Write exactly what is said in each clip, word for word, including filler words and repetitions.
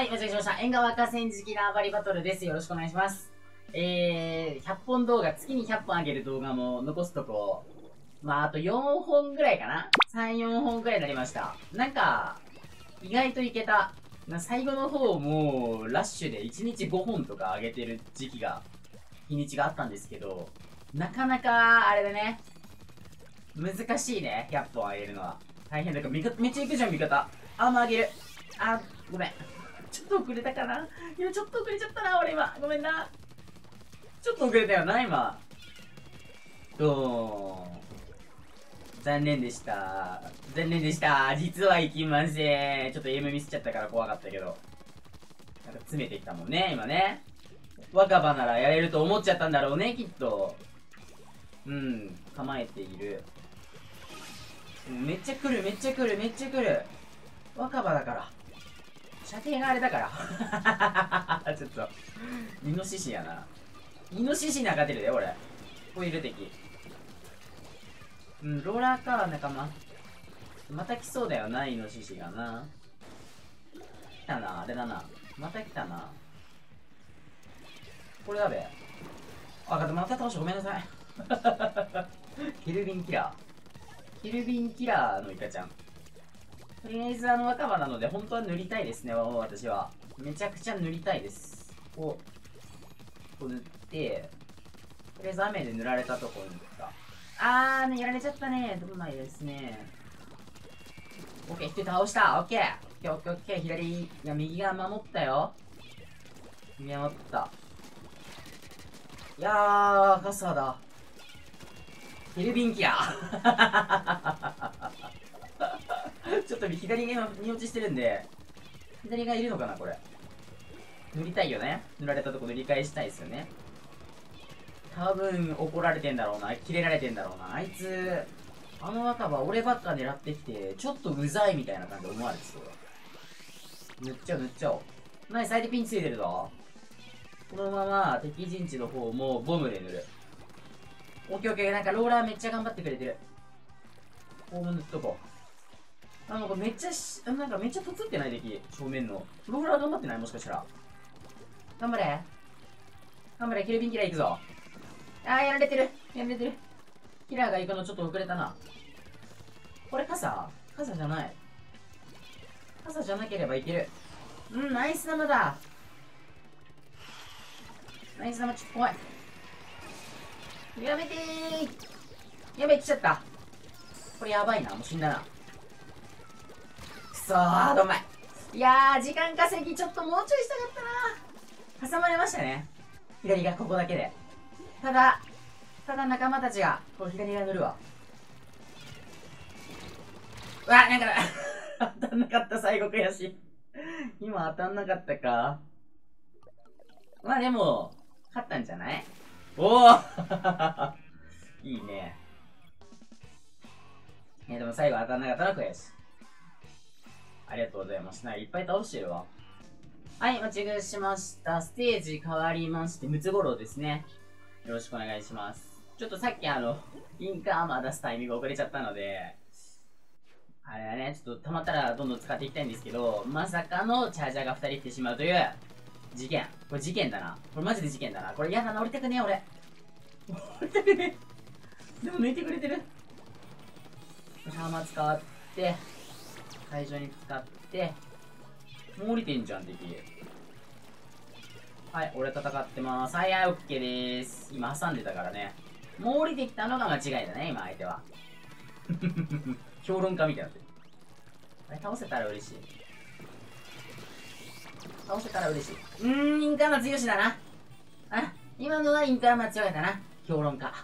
い、お疲れ様でした。縁側河川敷縄張りバトルです。よろしくお願いします。えー、ひゃっぽん動画、月にひゃっぽんあげる動画も残すとこ、まあ、あとよんほんぐらいかな ?さん、よんほんぐらいになりました。なんか、意外といけた。最後の方もう、ラッシュでいちにちごほんとか上げてる時期が、日にちがあったんですけど、なかなか、あれだね。難しいね、ひゃっぽん上げるのは。大変だから、めっちゃいくじゃん、味方。あんま上げる。あ、ごめん。ちょっと遅れたかな。いや、ちょっと遅れちゃったな、俺今。ごめんな。ちょっと遅れたよな、今。どーん。残念でした。残念でした。実は行きません。ちょっと エム ミスっちゃったから怖かったけど。なんか詰めてきたもんね、今ね。若葉ならやれると思っちゃったんだろうね、きっと。うん、構えている。めっちゃ来る、めっちゃ来る、めっちゃ来る。若葉だから。射程があれだからちょっとイノシシやな。イノシシに勝てるで俺。ここいる敵。うん、ローラーか仲間。また来そうだよな、イノシシがな。来たな、あれだな。また来たな。これだべ。あ、また倒してごめんなさいケルビンキラー。ケルビンキラーのイカちゃん。とりあえずあの若葉なので本当は塗りたいですね、私は。めちゃくちゃ塗りたいです。こう、こう塗って、とりあえず雨で塗られたところに塗った。あーね、やられちゃったね。どんないですね。オッケー、一人倒した。オッケー。オッケー、オッケー、左。いや、右側守ったよ。右側守った。いやー、傘だ。ケルビンキラー。ちょっと左が今、見落ちしてるんで、左がいるのかな、これ。塗りたいよね。塗られたとこ塗り返したいですよね。多分、怒られてんだろうな。キレられてんだろうな。あいつ、あの若葉、俺ばっか狙ってきて、ちょっとうざいみたいな感じで思われてそうだ。塗っちゃおう、塗っちゃおう。なに、サイドピンついてるぞ。このまま、敵陣地の方も、ボムで塗る。オッケーオッケー、なんかローラーめっちゃ頑張ってくれてる。こうも塗っとこう。あ、なんかめっちゃし、なんかめっちゃとつってない敵、正面の。ローラー頑張ってないもしかしたら。頑張れ。頑張れ、キルビンキラー行くぞ。あー、やられてる。やられてる。キラーが行くのちょっと遅れたな。これ傘傘じゃない。傘じゃなければいける。うん、ナイス玉だ。ナイス玉ちょっと怖い。やめてー。やべえ、来ちゃった。これやばいな。もう死んだな。くそー、どんまい。いやー、時間稼ぎちょっともうちょいしたかったな。挟まれましたね。左がここだけで。ただ、ただ仲間たちが、こう左が乗るわ。うわ、なんか、当たんなかった、最後悔しい。今当たんなかったか。まあでも、勝ったんじゃない？おーいいね。いやでも最後当たんなかったら悔しい。ありがとうございます。なんかいっぱい倒してるわ。はい、間違いしました。ステージ変わりまして、ムツゴロウですね。よろしくお願いします。ちょっとさっきあの、インカーマー出すタイミング遅れちゃったので、あれだね、ちょっと溜まったらどんどん使っていきたいんですけど、まさかのチャージャーがふたり来てしまうという、事件。これ事件だな。これマジで事件だな。これ嫌だな、降りたくねえ、俺。降りたくねえ。でも抜いてくれてる。ハーマー使って、会場に使って、もう降りてんじゃん、敵。はい、俺戦ってます。はい、はい、オッケーでーす。今挟んでたからね。もう降りてきたのが間違いだね、今、相手は。評論家みたいになってる。あれ、倒せたら嬉しい。倒せたら嬉しい。うーん、インカーマ強しだな。あ、今のはインカーマ強かったな。評論家。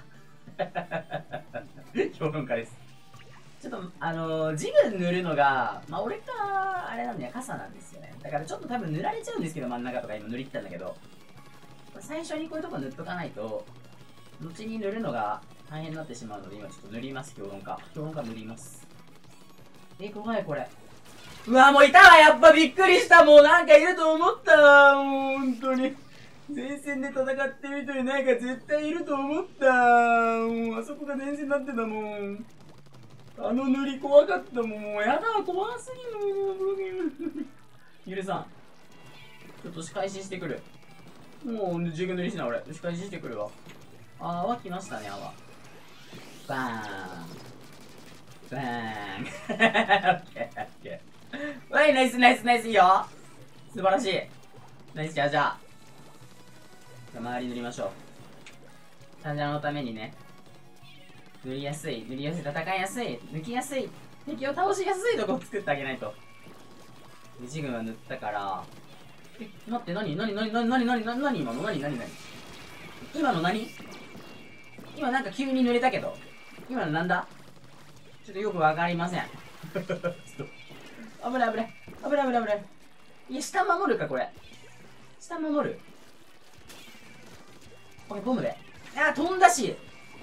評論家です。ちょっと、あのー、ジム塗るのが、まあ、俺か、あれなんだよ、傘なんですよね。だからちょっと多分塗られちゃうんですけど、真ん中とか今塗り切ったんだけど、最初にこういうとこ塗っとかないと、後に塗るのが大変になってしまうので、今ちょっと塗ります、評論家。評論家塗ります。え、怖い、これ。うわ、もういたわ、やっぱびっくりした。もうなんかいると思ったわ。もう本当に。前線で戦ってる人になんか絶対いると思った。もうあそこが前線になってたもん。あの塗り怖かったもん。もうやだ、怖すぎる。許さん。 ちょっと仕返ししてくる。もう、十分塗りしな、俺。仕返ししてくるわ。あー、泡来ましたね、泡。バーン。バーン。オッケー、オッケー。はい、ナイス、ナイス、ナイス、いいよ。素晴らしい。ナイス、じゃあ、じゃあ。じゃあ、周り塗りましょう。チャンジャーのためにね。塗りやすい、塗りやすい、戦いやすい、抜きやすい、敵を倒しやすいとこを作ってあげないと。一軍は塗ったから。え、待って、なになになになになになになになに今のなになになに今の何今なんか急に濡れたけど。今のなんだちょっとよくわかりません。ちょっと。危ない危ない。危ない危ない危ない。いや、下守るか、これ。下守る。これ、ボムで。あー、飛んだし。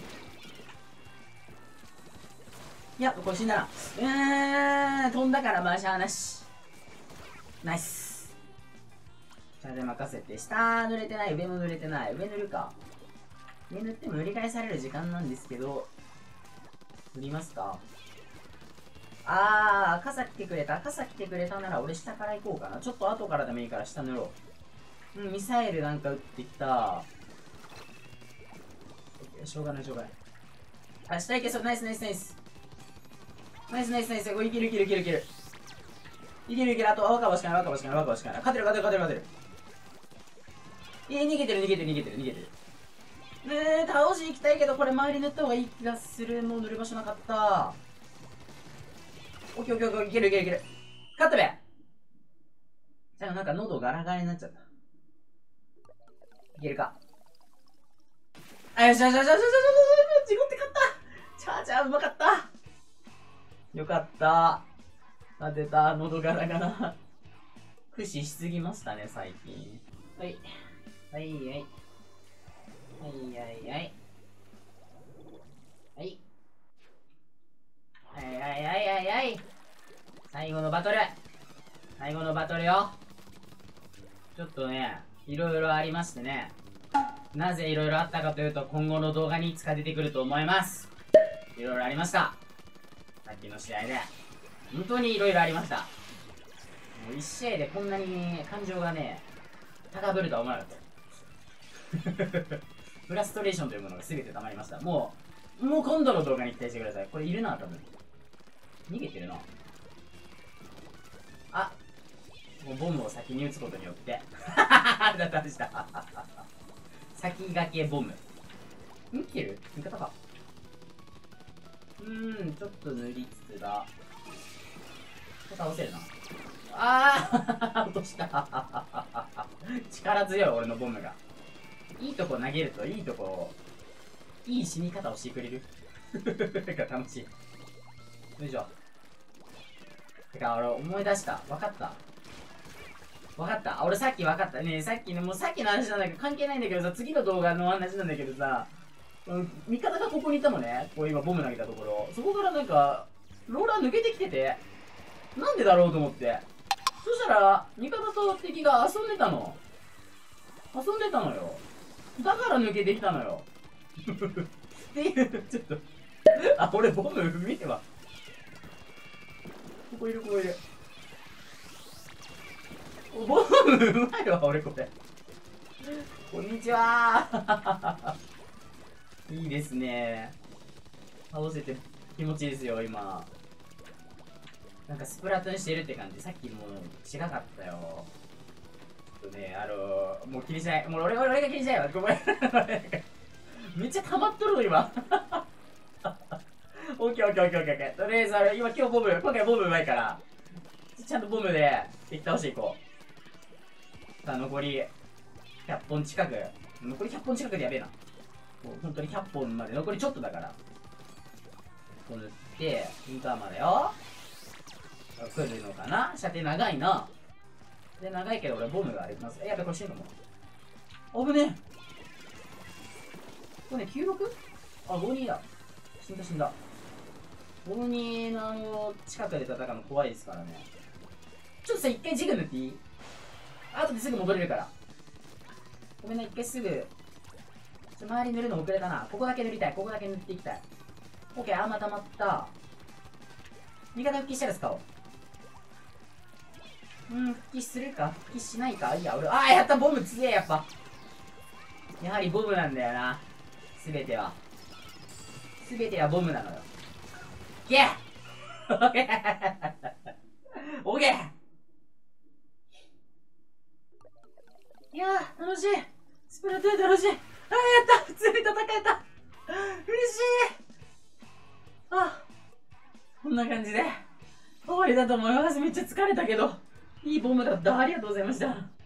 いや、これ死んだな。うーん、飛んだから、まあ、しゃあなし。ナイス。チャージ任せて。下濡れてない、上も濡れてない。上塗るか。上塗っても塗り替えされる時間なんですけど、塗りますか。あー、傘来てくれた。傘来てくれたなら俺下から行こうかな。ちょっと後からでもいいから下塗ろう。うん、ミサイルなんか撃ってきた。しょうがないしょうがない。あ、下行けそう。ナイスナイスナイス。ナイスナイスナイス。これいけるいけるいけるいける。いけるいける。あと若葉しかない若葉しかない若葉しかない。勝てる勝てる勝てる勝てる。えー、逃げてる逃げてる逃げてる逃げてる。ねえ、倒しに行きたいけど、これ周り塗った方がいい気がする。もう塗る場所なかった。オッケーオッケーオッケー、いけるいけるいける。勝ったべ。じゃあなんか喉ガラガラになっちゃった。いけるか。あ、よしよしよしよしよしよしよし、自分って勝った。チャーチャーうまかった。よかった。当てた。喉ガラガラ。駆使しすぎましたね、最近。はい。はいはい。はいはいはい。はい。はいはいはいはいはい。最後のバトル。最後のバトルよ。ちょっとね、いろいろありましてね。なぜいろいろあったかというと、今後の動画にいつか出てくると思います。いろいろありました。さっきの試合で。本当にいろいろありました。もう一試合でこんなに、ね、感情がね、高ぶるとは思わなかった。フラストレーションというものが全て溜まりました。もう、もう今度の動画に期待してください。これいるな、多分。逃げてるな。あ、もうボムを先に撃つことによって。だったでした。先駆けボム。ん来てる味方か。うーん、ちょっと塗りつつだ。倒せるな。あー落とした。力強い俺のボムが。いいとこ投げるといいとこ、いい死に方をしてくれる。が楽しい。よいしょ。てか俺思い出した。わかった。わかった。俺さっきわかった。ねえ、さっきね、もうさっきの話なんだけど、関係ないんだけどさ、次の動画の話なんだけどさ、うん、味方がここにいたのね。こう今ボム投げたところ。そこからなんか、ローラー抜けてきてて、なんでだろうと思って。そしたら、味方と敵が遊んでたの。遊んでたのよ。だから抜けてきたのよ。っていう、ちょっと。あ、俺ボム見てわ。ここいる、ここいる。ボムうまいわ、俺これ。こんにちは。いいですね。倒せて気持ちいいですよ、今。なんかスプラトゥーンしてるって感じ。さっきもう違かったよ。ちょっとね、あのー、もう気にしない。もう俺、俺、俺が気にしないわ。ごめん。めっちゃ溜まっとるの、今。オッケーオッケーオッケーオッケー。とりあえず、あれ、今今日ボム、今回ボムうまいから、ちゃんとボムで敵倒していこう。さあ、残りひゃっぽん近く。残りひゃっぽん近くでやべえな。もう本当にひゃっぽんまで残りちょっとだから。こう塗って、インターマだよ。来るのかな。射程長いな。で、長いけど俺ボムがあります。え、やべ、これ死ぬのも。危ねえ。これね、きゅうろく？ あ、ごにだ。死んだ死んだ。ごにのあの、近くで戦うの怖いですからね。ちょっとさ、一回ジグ塗っていい？後ですぐ戻れるから。ごめんね、一回すぐ。ちょ、周り塗るの遅れたな。ここだけ塗りたい。ここだけ塗っていきたい。オッケー、あんま溜まった。味方復帰したら使おう。 うん、復帰するか復帰しないかいや、俺、ああ、やったボム強え、やっぱ。やはりボムなんだよな。すべては。すべてはボムなのよ。いけオッケーオッケーいやー、楽しい。スプラトゥーン楽しい。あー、やった普通に戦えた嬉しい。あ、こんな感じで終わりだと思います。めっちゃ疲れたけど、いいボムだった。ありがとうございました。